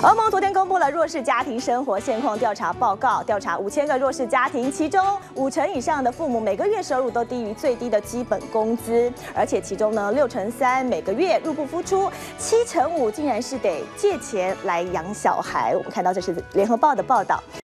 欧盟昨天公布了弱势家庭生活现况调查报告，调查5000个弱势家庭，其中50%以上的父母每个月收入都低于最低的基本工资，而且其中呢63%每个月入不敷出，5%竟然是得借钱来养小孩。我们看到这是联合报的报道。